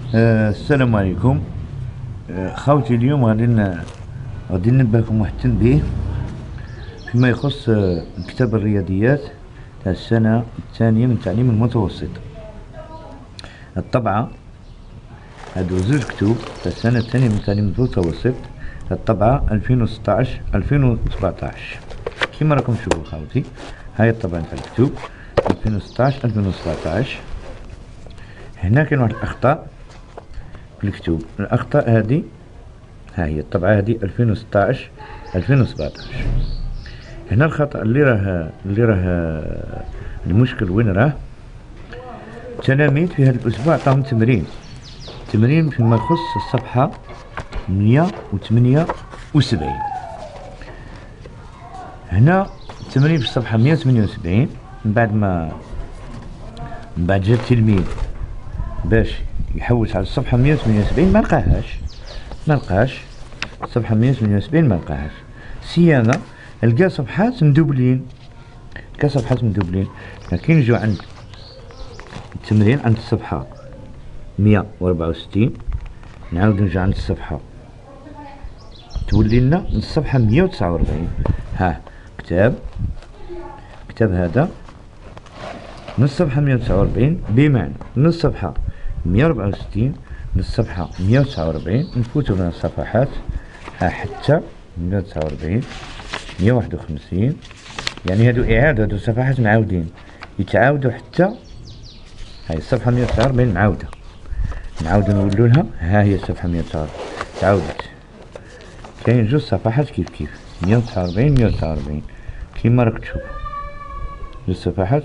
السلام عليكم. خاوتي اليوم غادي ننبهكم واحد التنبيه فيما يخص كتاب الرياضيات تاع السنة الثانية من التعليم المتوسط. الطبعة هادو زوج كتب تاع السنة الثانية من التعليم المتوسط، الطبعة 2016 2017 كيما راكم تشوفوا خاوتي. هاي الطبعة تاع الكتب 2016 2017. هنا كاين واحد الأخطاء في الكتب. الأخطاء هذه ها هي الطبعة هذه 2016 2017. هنا الخطأ اللي راه المشكل وين راه؟ التلاميذ في هذا الأسبوع عطاهم تمرين فيما يخص الصفحة 178. هنا التمرين في الصفحة 178 من بعد جا التلميذ باش يحوس على الصفحة 178 ما لقاهاش الصفحة 178 ما لقاهاش. سيانا لقى صفحات مدوبلين، لكن نجيو عند التمرين عند الصفحة 164 نعاود نرجع عند الصفحة تولي لنا الصفحة 149. ها كتاب هذا من الصفحة 149 بمعنى من الصفحة 164 للصفحة 149 نفوتو لنا الصفحات ها حتى 149 151. يعني هادو إعادة، هادو صفحات معاودين يتعاودوا حتى هاي الصفحة 149 معاودة، نعاودو نولولها. ها هي الصفحة 149 تعاودت. كاين جوج صفحات كيف 149 كيما راك تشوف. جوج صفحات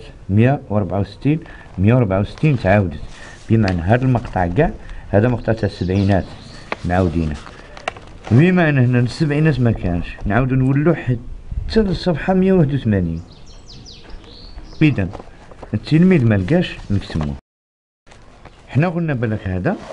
164 تعاودت، بمعنى هاد المقطع كاع هذا مقطع تاع السبعينات معاودينه، بما ان هنا السبعينات ما كانش نعاودو نولو حتى للصفحة 181. اذا التلميذ ما لقاش نكتموه. حنا قلنا بالك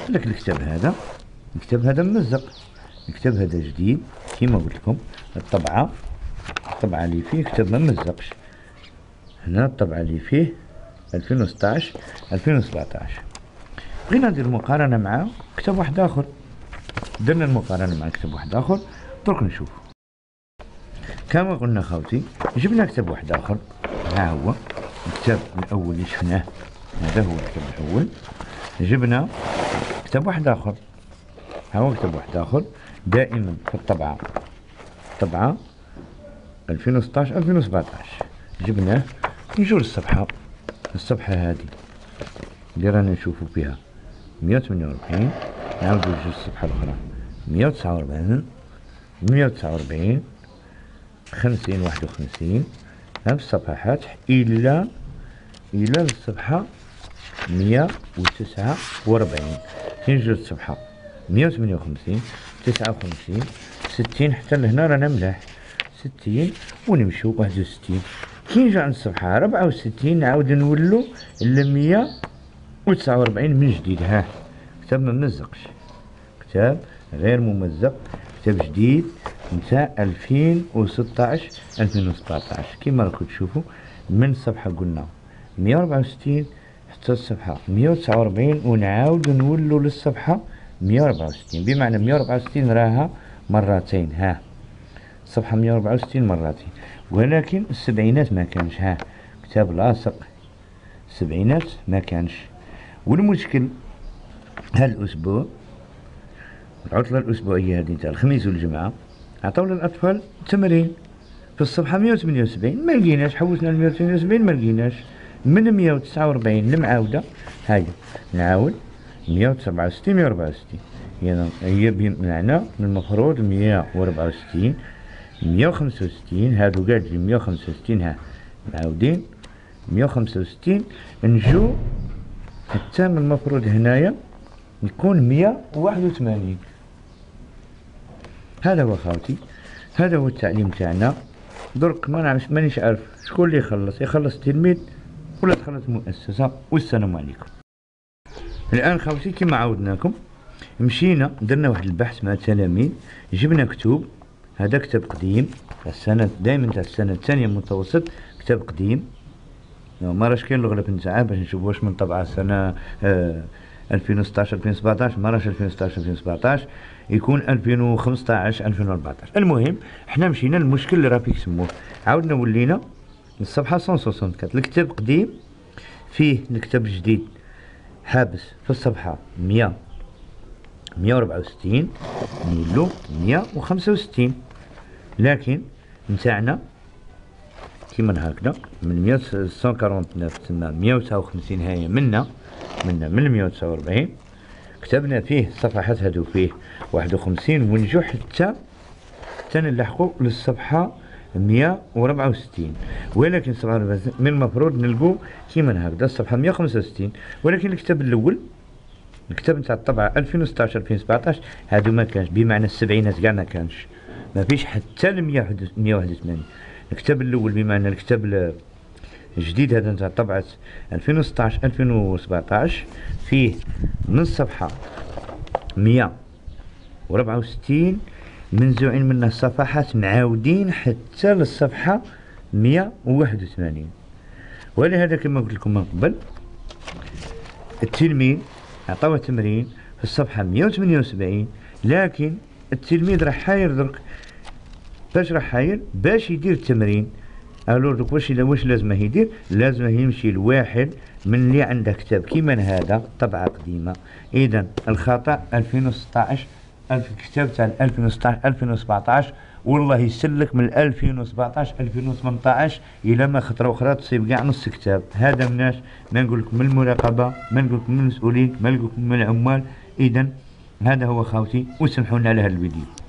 الكتاب هذا ممزق، الكتاب هذا جديد كيما قلت لكم. الطبعة اللي فيه كتاب ما ممزقش. هنا الطبعة اللي فيه 2016 2017. بغينا ندير مقارنة مع كتاب واحد آخر، درنا المقارنة مع كتاب واحد آخر. درك نشوف كما قلنا خاوتي. جبنا كتاب واحد آخر، ها هو الكتاب الأول اللي شفناه، هذا هو الكتاب الأول. جبنا كتاب واحد آخر، ها هو كتاب واحد آخر دائما في الطبعة 2016 2017. جبناه نجو للصفحة هذه اللي رانا نشوفو فيها 148. نعاودو نجو للصفحة الأخرى 149 50 51. هاد الصفحات إلى الصفحة 149. كي نجو للصفحة 158 59 60 حتى لهنا رانا ملاح 60 ونمشيو 61. كي نجو عند الصفحة 64 نعاود نولو ل 149 من جديد. ها كتاب ما ممزقش، كتاب غير ممزق، كتاب جديد نتاع 2016 2017 كيما راكم تشوفوا. من الصفحة قلنا 164 حتى الصفحة 149 ونعاود نولو للصفحة 164، بمعنى 164 راها مرتين. ها الصفحة 164 مرتين، ولكن السبعينات ما كانش. ها كتاب لاصق السبعينات ما كانش. والمشكل هالأسبوع العطلة الأسبوعية هذه تاع الخميس والجمعة عطاو للأطفال تمرين في الصفحة 178 ما لقيناش. حوسنا ل 178 ما لقيناش. من 149 المعاودة هاي نعاود 167 164. هي بمعنى من المفروض 164 165 هادو قاعد 165. ها معاودين 165 نجو حتى من المفروض هنايا يكون 181. هذا هو خاوتي، هذا هو التعليم تاعنا. درك ما نعرفش، مانيش عارف شكون اللي يخلص التلميذ ولا تخلص المؤسسة. والسلام عليكم. الآن خاوتي كما عودناكم مشينا درنا واحد البحث مع التلاميذ، جبنا كتب. هذا كتاب قديم السنة دائما تاع السنة الثانية متوسط، كتاب قديم ما راش كاين الغلب نتاعه باش نشوف واش من طبعة سنة 2016 2017 ما راهش 2016 2017 يكون 2015 2014. المهم حنا مشينا للمشكل اللي راه فيك سموه، عاودنا ولينا الصفحة 164. الكتاب قديم فيه الكتاب الجديد حابس في الصفحة 164 نيلو 165، لكن نتاعنا كيما هكذا من 149 تسمى 159 هاي منا من 149 كتبنا فيه الصفحات هادو فيه 51 ونجو حتى نلحقو للصفحة 164، ولكن صفحة من المفروض نلقو كيما هكذا الصفحة 165، ولكن الكتاب الأول الكتاب نتاع الطبعة 2016 2017 هادو ما كانش، بمعنى السبعينات كاع ما كانش، ما فيش حتى ل 181. الكتاب الأول بمعنى الكتاب الجديد هذا نتاع طبعة 2016 2017 فيه من الصفحة 164 منزوعين منه الصفحات معاودين حتى للصفحة 181. ولهذا كما قلت لكم من قبل التلميذ عطاوه تمرين في الصفحة 178، لكن التلميذ راح حاير درك باش راح حاير باش يدير التمرين. الو دوك واش لازمه يدير؟ لازمه يمشي لواحد من اللي عنده كتاب كيما هذا طبعة قديمة. اذا الخطأ 2016 الكتاب تاع 2016 2017 والله يسلك من 2017 2018 الى ما خطره اخرى تصيب كاع نص كتاب. هذا مناش ما نقول لكم من المراقبه، ما نقول لكم من المسؤولين، ما نقول لكم من العمال. اذا هذا هو خاوتي، وسمحوا لنا على هذا الفيديو.